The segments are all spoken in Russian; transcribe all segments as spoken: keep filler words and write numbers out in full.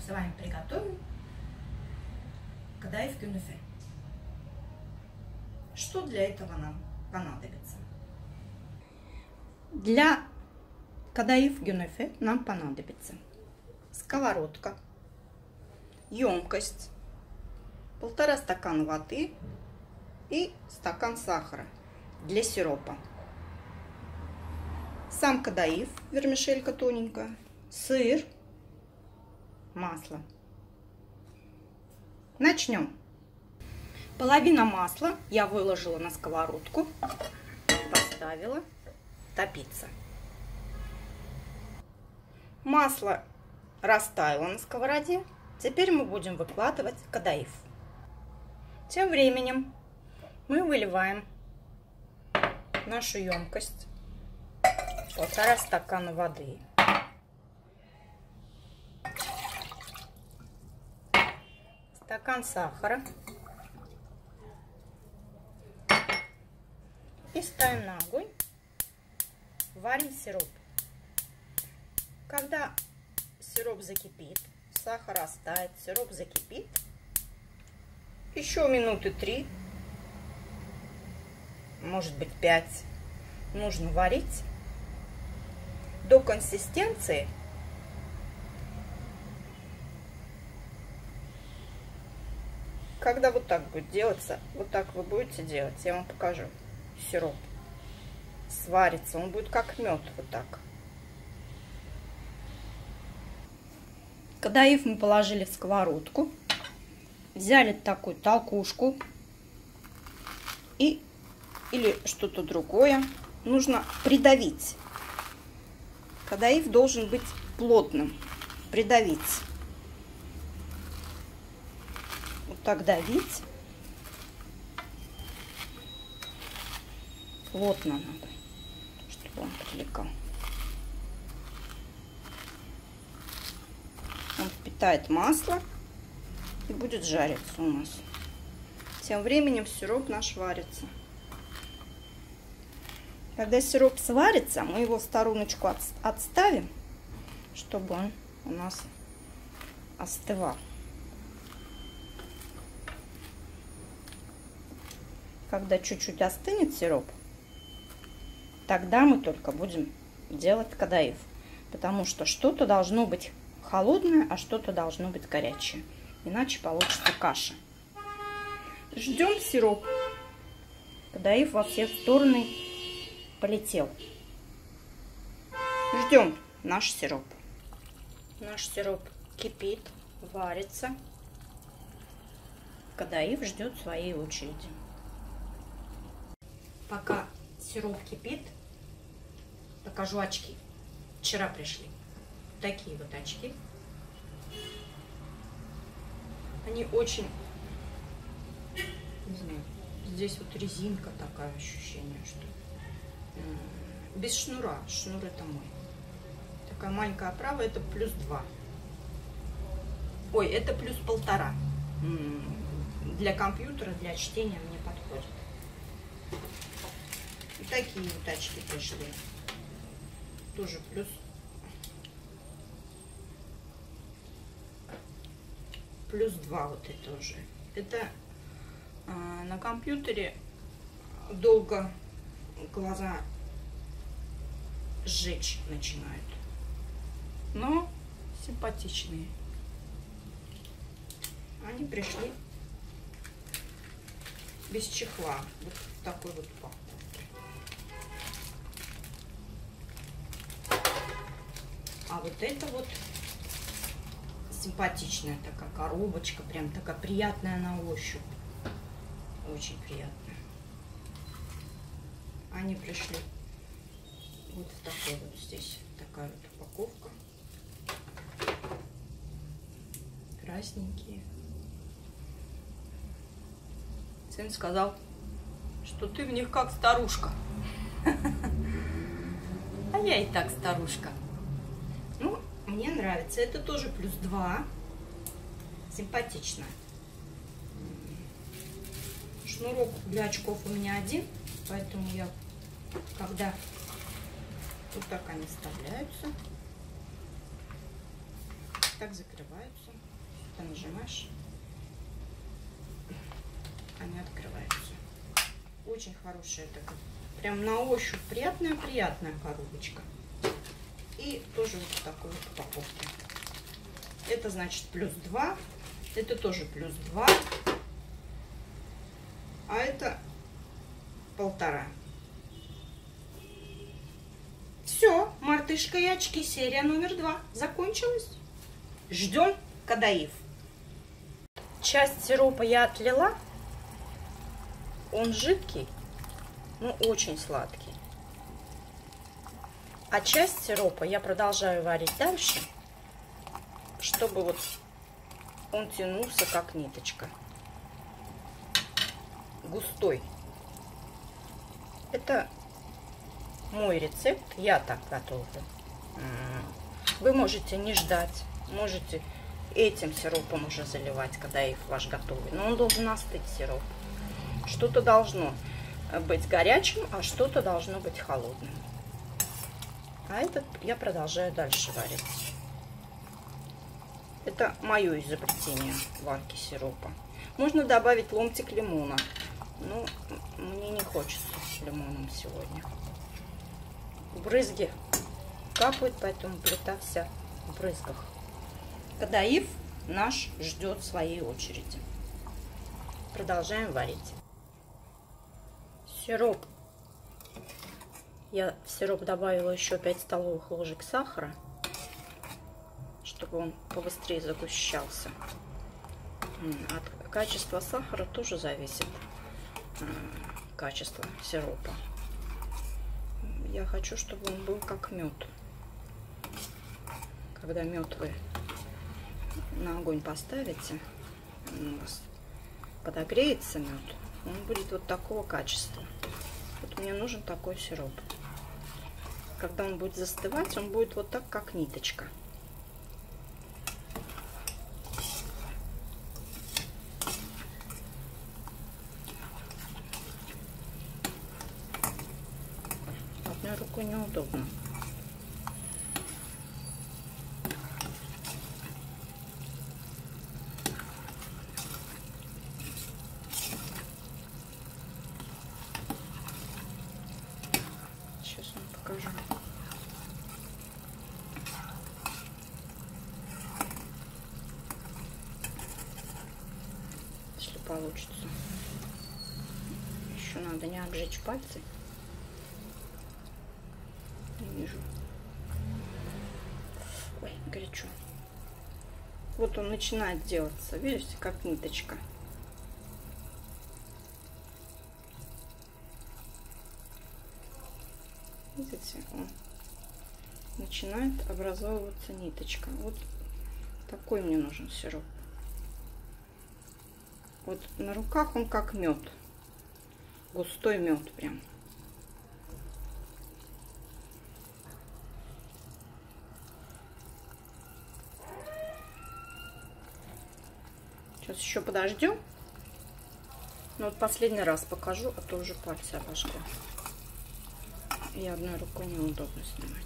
с вами приготовим кадаиф кюнефе. Что для этого нам понадобится? Для кадаиф кюнефе нам понадобится сковородка, емкость, полтора стакана воды и стакан сахара для сиропа. Сам кадаиф, вермишелька тоненькая, сыр, масло. Начнем. Половина масла я выложила на сковородку, поставила топиться. Масло растаяло на сковороде. Теперь мы будем выкладывать кадаиф. Тем временем мы выливаем нашу емкость полтора стакана воды. Стакан сахара. И ставим на огонь. Варим сироп. Когда сироп закипит, сахар растает, сироп закипит, еще минуты три, может быть пять, нужно варить до консистенции когда вот так будет делаться, вот так вы будете делать, я вам покажу. Сироп сварится, он будет как мед, вот так. Кадаиф мы положили в сковородку, взяли такую толкушку и или что-то другое. Нужно придавить. Кадаиф должен быть плотным. Придавить. Вот так давить. Плотно надо, чтобы он прилегал. Он впитает масло и будет жариться у нас. Тем временем сироп наш варится. Когда сироп сварится, мы его в стороночку отставим, чтобы он у нас остывал. Когда чуть-чуть остынет сироп, тогда мы только будем делать кадаиф. Потому что что-то должно быть холодное, а что-то должно быть горячее. Иначе получится каша. Ждем сироп. Кадаиф во все стороны полетел. Ждем наш сироп. Наш сироп кипит, варится. Кадаиф ждет своей очереди. Пока сироп кипит, покажу очки. Вчера пришли. Такие вот очки. Они очень, не знаю, здесь вот резинка такая, ощущение, что без шнура. Шнур это мой. Такая маленькая оправа, это плюс два. Ой, это плюс полтора. Для компьютера, для чтения мне подходит. И такие вот очки пришли. Тоже плюс. Плюс два вот это уже. Это э, на компьютере долго глаза сжечь начинают. Но симпатичные. Они пришли без чехла. Вот в такой вот упаковке. А вот это вот симпатичная такая коробочка, прям такая приятная на ощупь. Очень приятная. Они пришли вот в такой вот здесь. Такая вот упаковка. Красненькие. Сын сказал, что ты в них как старушка. А я и так старушка. Ну, мне нравится. Это тоже плюс два. Симпатично. Шнурок для очков у меня один. Поэтому я, когда вот так они вставляются, так закрываются. нажимаешь, они открываются. Очень хорошая такая. Прям на ощупь приятная-приятная коробочка. И тоже вот в такой вот упаковке. Это значит плюс два. Это тоже плюс два. А это полтора. Все, мартышка и очки, серия номер два закончилась. Ждем Кадаиф. Часть сиропа я отлила. Он жидкий, но очень сладкий. А часть сиропа я продолжаю варить дальше, чтобы вот он тянулся как ниточка. Густой. Это мой рецепт, я так готовлю. Вы можете не ждать, можете этим сиропом уже заливать, когда их ваш готовый. Но он должен остыть, сироп. Что-то должно быть горячим, а что-то должно быть холодным. А этот я продолжаю дальше варить. Это мое изобретение варки сиропа. Можно добавить ломтик лимона, но мне не хочется лимоном сегодня. Брызги капают, поэтому плита вся в брызгах. Кадаиф наш ждет своей очереди. Продолжаем варить. Сироп. Я в сироп добавила еще пять столовых ложек сахара, чтобы он побыстрее загущался. От качества сахара тоже зависит качество сиропа. Я хочу, чтобы он был как мед. Когда мед вы на огонь поставите, у вас подогреется мед, он будет вот такого качества. Вот мне нужен такой сироп. Когда он будет застывать, он будет вот так, как ниточка. Одной рукой неудобно. Сейчас вам покажу. Если получится. Еще надо не обжечь пальцы. Не вижу. Ой, горячо. Вот он начинает делаться. Видите, как ниточка. Видите, он начинает образовываться ниточка. Вот такой мне нужен сироп. Вот на руках он как мед. Густой мед прям. Сейчас еще подождем. Ну вот последний раз покажу, а то уже пальцы обожгла. И одной рукой неудобно снимать.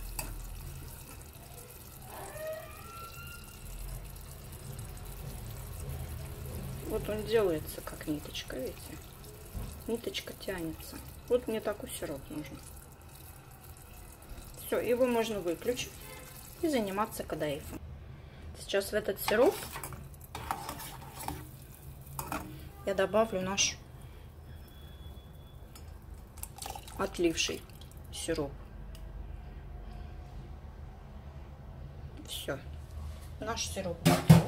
Вот он делается как ниточка, видите? Ниточка тянется. Вот мне такой сироп нужен. Все, его можно выключить и заниматься кадаифом. Сейчас в этот сироп я добавлю наш отливший сироп. Все, наш сироп готов.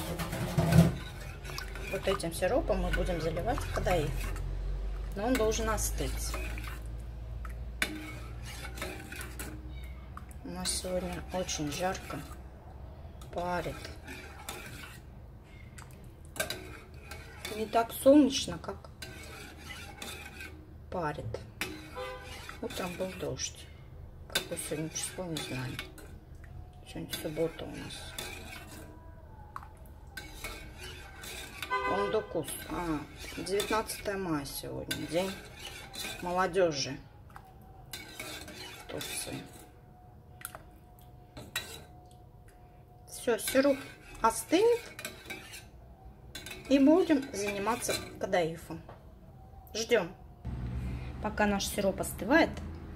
Вот этим сиропом мы будем заливать кадаиф, но он должен остыть. У нас сегодня очень жарко, парит. Не так солнечно, как парит. Утром был дождь. Какое сегодня число, не знаю. Сегодня суббота у нас. Он докус. А, девятнадцатое мая сегодня. День молодежи в Турции. Все, сироп остынет. И будем заниматься кадаифом. Ждем. Пока наш сироп остывает,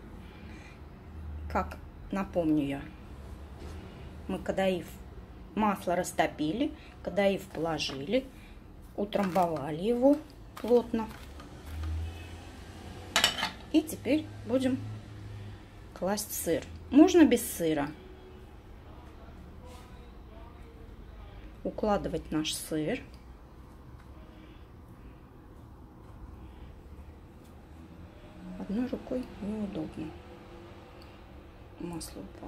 как напомню я, мы кадаиф, масло растопили, кадаиф положили, утрамбовали его плотно. И теперь будем класть сыр. Можно без сыра. Укладывать наш сыр. Одной рукой неудобно. Масло упало.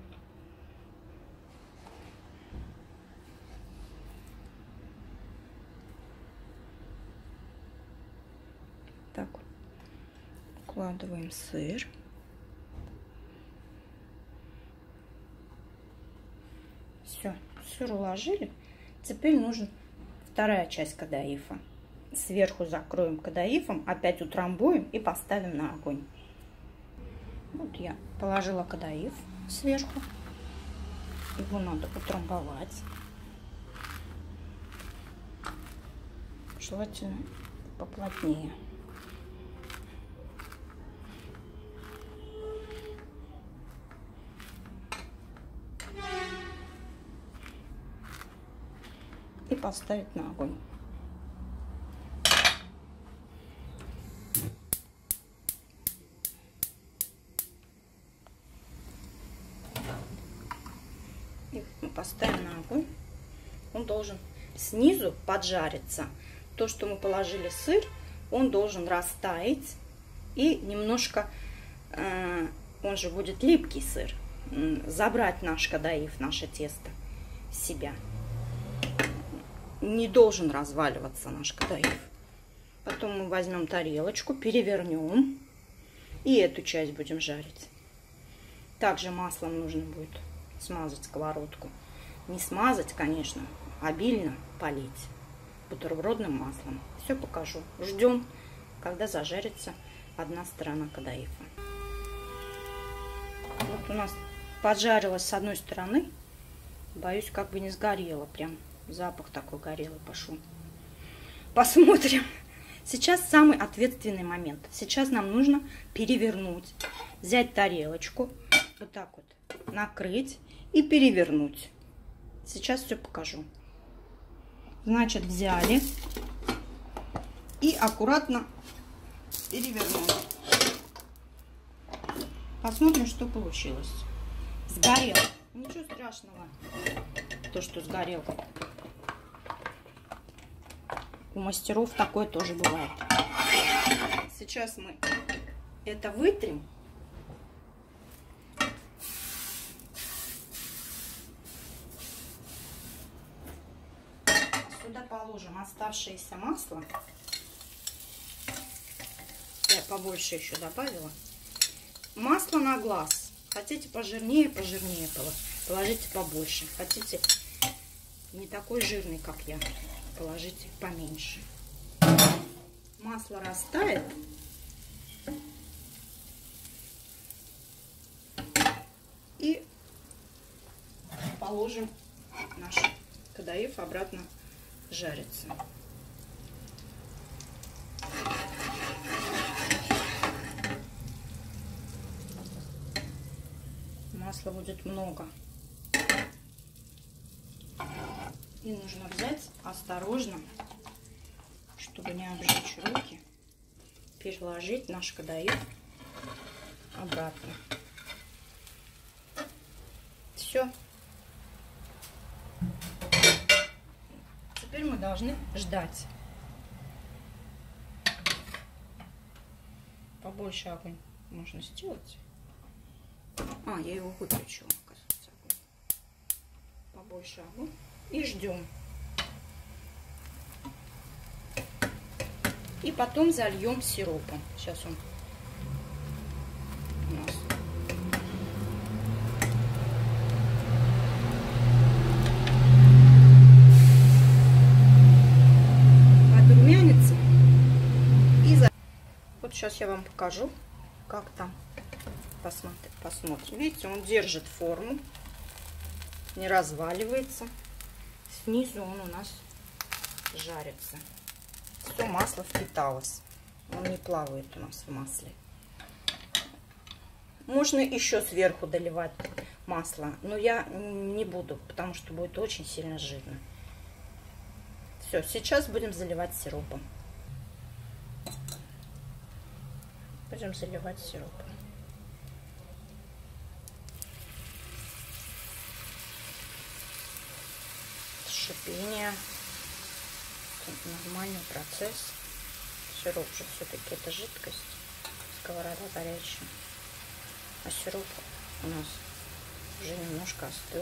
Так, укладываем сыр. Все, сыр уложили. Теперь нужен вторая часть кадаифа. Сверху закроем кадаифом, опять утрамбуем и поставим на огонь. Вот я положила кадаиф сверху. Его надо утрамбовать. Желательно поплотнее. И поставить на огонь. И мы поставим на огонь. Он должен снизу поджариться. То, что мы положили сыр, он должен растаять и немножко, э, он же будет липкий сыр, забрать наш кадаиф, наше тесто в себя. Не должен разваливаться наш кадаиф. Потом мы возьмем тарелочку, перевернем и эту часть будем жарить. Также маслом нужно будет смазать сковородку. Не смазать, конечно, обильно полить бутербродным маслом. Все покажу. Ждем, когда зажарится одна сторона кадаифа. Вот у нас поджарилась с одной стороны. Боюсь, как бы не сгорело прям. Запах такой горелый пошел. Посмотрим. Сейчас самый ответственный момент. Сейчас нам нужно перевернуть. Взять тарелочку. Вот так вот. Накрыть и перевернуть. Сейчас все покажу. Значит, взяли. И аккуратно перевернули. Посмотрим, что получилось. Сгорел. Ничего страшного. То, что сгорел. У мастеров такое тоже бывает. Сейчас мы это вытрем. Сюда положим оставшееся масло. Я побольше еще добавила. Масло на глаз. Хотите пожирнее, пожирнее положите побольше. Хотите не такой жирный, как я, положите поменьше. Масло растает. И положим наш кадаиф обратно жарится. Масла будет много. И нужно взять осторожно, чтобы не обжечь руки, переложить наш кадаиф обратно. Все. Теперь мы должны ждать. Побольше огонь можно сделать. А, я его выключила, оказывается. Побольше огонь. И ждем. И потом зальем сиропом. Сейчас он у нас подрумянится. И за... Вот сейчас я вам покажу, как там. Посмотрим, посмотрим. Видите, он держит форму, не разваливается. Снизу он у нас жарится. Все масло впиталось. Он не плавает у нас в масле. Можно еще сверху доливать масло, но я не буду, потому что будет очень сильно жирно. Все, сейчас будем заливать сиропом. Будем заливать сиропом. Шипение. Это нормальный процесс. Сироп же все-таки это жидкость. Сковорода горячая. А сироп у нас уже немножко остыл.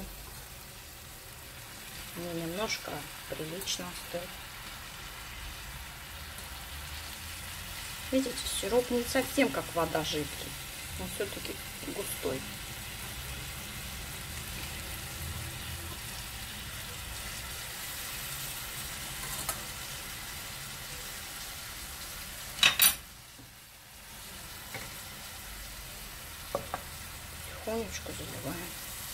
Не немножко, а прилично остыл. Видите, сироп не совсем как вода жидкий. Он все-таки густой. Потихонечку заливаем.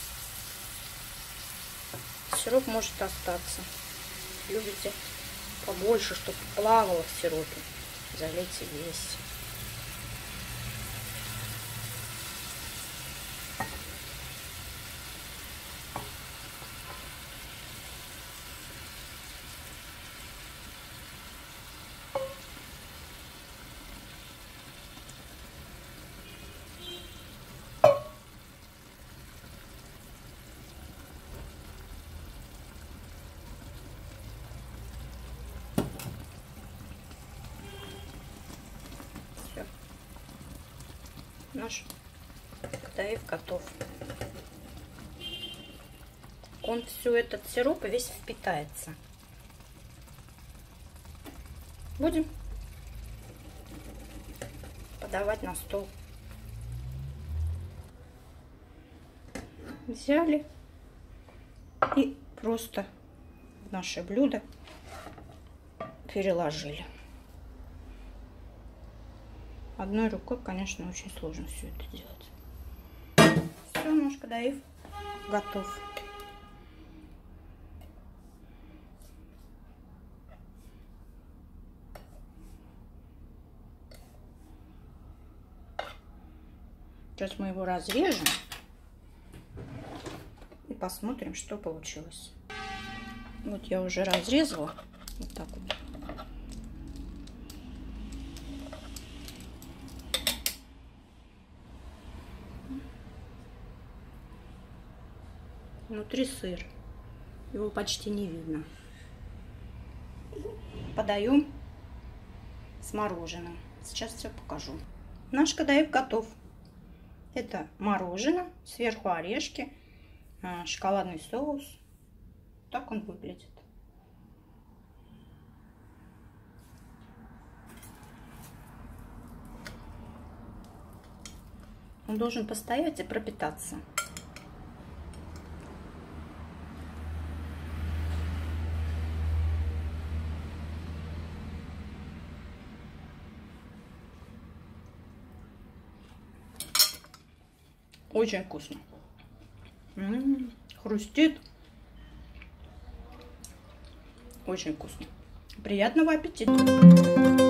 Сироп может остаться. Любите побольше, чтобы плавало в сиропе. Залейте весь. Наш кадаиф готов. Он все этот сироп весь впитается. Будем подавать на стол. Взяли и просто в наше блюдо переложили. Одной рукой, конечно, очень сложно все это делать. Все, наш кадаиф готов. Сейчас мы его разрежем и посмотрим, что получилось. Вот я уже разрезала. Вот так вот. Внутри сыр. Его почти не видно. Подаем с мороженым. Сейчас все покажу. Наш кадаиф готов. Это мороженое, сверху орешки, шоколадный соус. Так он выглядит. Он должен постоять и пропитаться. Очень вкусно. М-м-м, хрустит. Очень вкусно. Приятного аппетита.